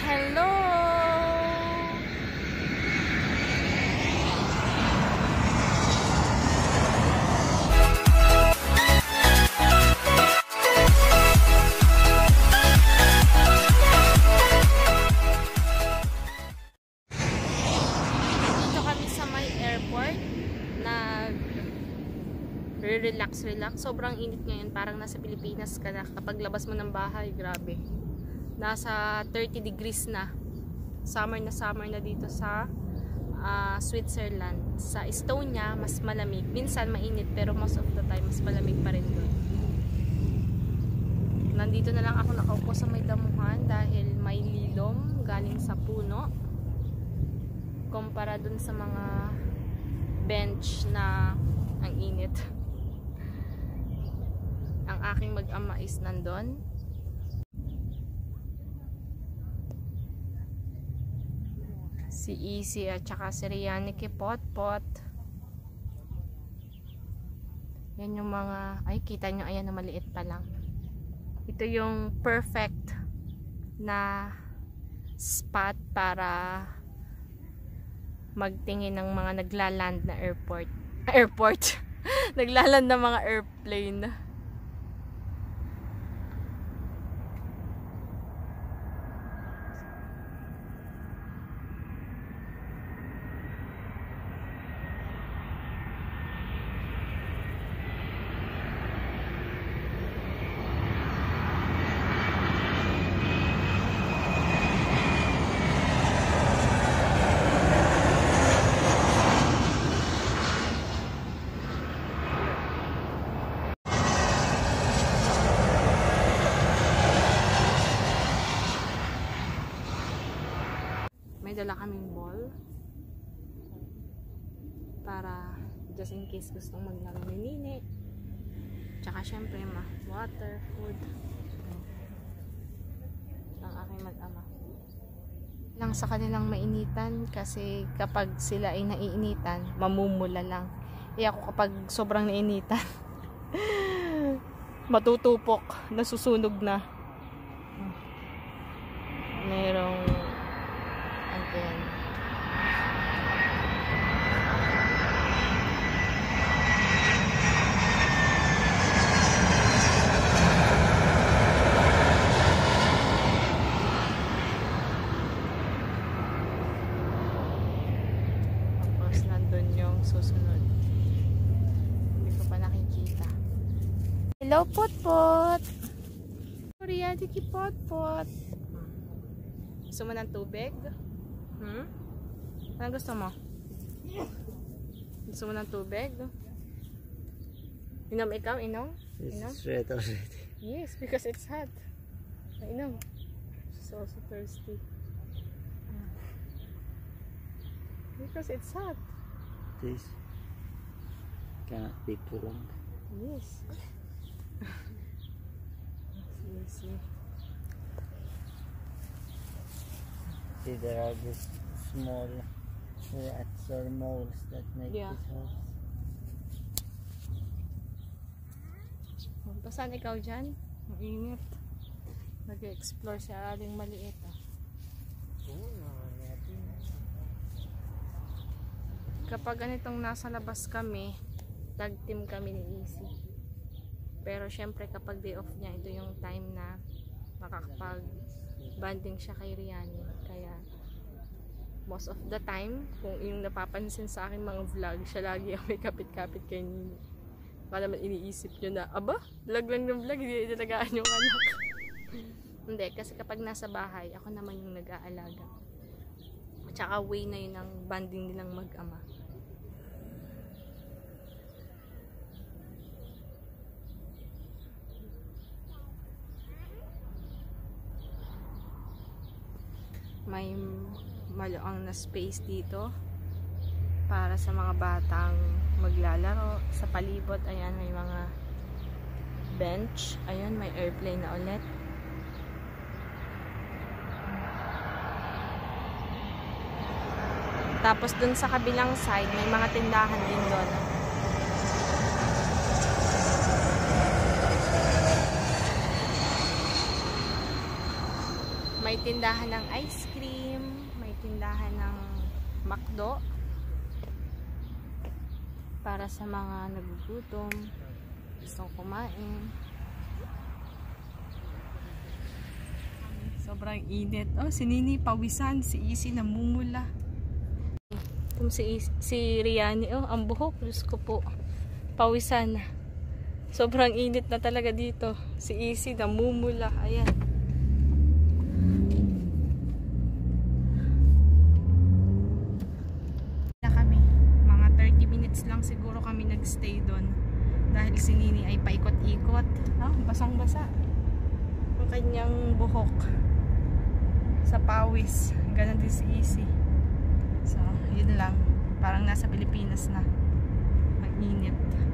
Hello! Dito kami sa may airport. Relax. Sobrang init ngayon. Parang nasa Pilipinas ka na. Kapag labas mo ng bahay, grabe. Nasa 30 degrees na. Summer na dito sa Switzerland. Sa Estonia, mas malamig. Minsan mainit, pero most of the time, mas malamig pa rin doon. Nandito na lang ako nakaupo sa may damuhan dahil may lilom galing sa puno. Kumpara dun sa mga bench na ang init. Ang aking mag-ama is nandun. Si Easy at saka si Rianny Potpot. Yan yung mga, ay kita nyo, ayan na maliit pa lang. Ito yung perfect na spot para magtingin ng mga naglaland na airport. Naglaland na mga airplane. May dala kaming ball para just in case gustong maglaro ni Nini. Tsaka syempre water, food. Ang aking mag-ama. Lang sa kanilang mainitan kasi kapag sila ay naiinitan, mamumula lang. Ako kapag sobrang nainitan, matutupok, nasusunog na. Merong again. Tapos nandun yung susunod. Hindi ko pa nakikita. Hello, Potpot! Rianny Potpot! Gusto mo ng tubig? Ano gusto mo? Gusto mo ng tubig? Inom ikaw? Inom? It's red already. Yes, because it's hot. Inom. She's also thirsty. Because it's hot. This cannot be too long. Yes. See. See, there are these small rats or moles that make this house. Magpasan ikaw dyan. Ang init. Nag-explore siya aling maliit. Kapag ganitong nasa labas kami, tag team kami ni Easy. Pero syempre kapag day off niya, ito yung time na makakapag-banding siya kay Rianny. Kaya most of the time, kung yung napapansin sa akin mga vlog, siya lagi ang may kapit-kapit kay Nini. Baka naman iniisip nyo na, aba, vlog lang ng vlog, hindi talagaan yung anak. Hindi, kasi kapag nasa bahay, ako naman yung nag-aalaga. At saka way na yun ang banding nilang mag-ama. May malaking na space dito para sa mga batang maglalaro. Sa palibot, ayan, may mga bench. Ayan, may airplane na ulit. Tapos dun sa kabilang side, may mga tindahan din doon. May tindahan ng ice cream, may tindahan ng McDo para sa mga nagugutom, gustong kumain. Sobrang init. Oh, si Nini pawisan, si Isi namumula. Kung si Riani, oh, ang buhok, Diyos ko po, pawisan. Sobrang init na talaga dito. Si Isi namumula, ayan. Lang siguro kami nagstay doon dahil si Nini ay paikot-ikot. Basang-basa ang kanyang buhok sa pawis. Ganon din si Isi. So, yun lang. Parang nasa Pilipinas na. Ang init.